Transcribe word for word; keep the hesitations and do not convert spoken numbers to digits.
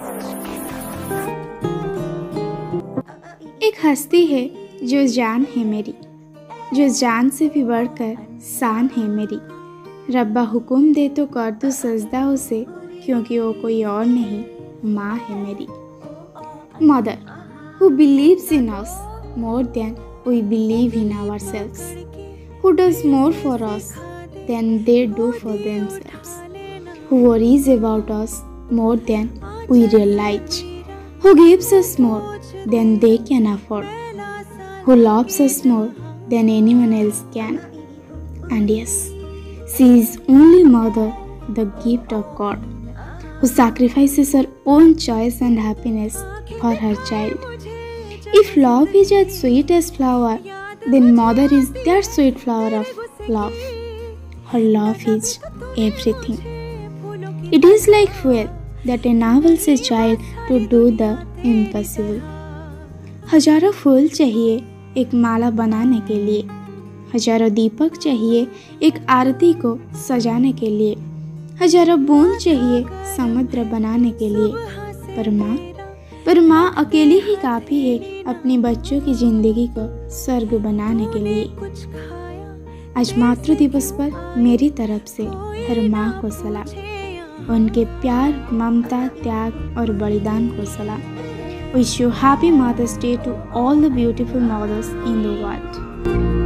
एक हस्ती है जो जान है मेरी, जो जान से भी बढ़कर शान है मेरी। रब्बा हुक्म दे तो कर दूँ सजदा उसे, क्योंकि वो कोई और नहीं, माँ है मेरी। Mother who believes in us more than we believe in ourselves, who does more for us than they do for themselves, who worries about us more than we realize, who gives us more than they can afford, who loves us more than anyone else can. And yes, she is only mother, the gift of God, who sacrifices her own choice and happiness for her child. If love is as sweet as flower, then mother is that sweet flower of love. Her love is everything. It is like fuel that enables a child to do the impossible. हजारों फूल चाहिए एक माला बनाने के लिए, हजारों दीपक चाहिए एक आरती को सजाने के लिए, हजारों बूंद चाहिए समुद्र बनाने के लिए, पर माँ पर माँ अकेली ही काफ़ी है अपनी बच्चों की ज़िंदगी को स्वर्ग बनाने के लिए। आज मातृ दिवस पर मेरी तरफ से हर माँ को सलाम, उनके प्यार, ममता, त्याग और बलिदान को सलाम। Wish you happy Mother's Day to all the beautiful mothers in the world.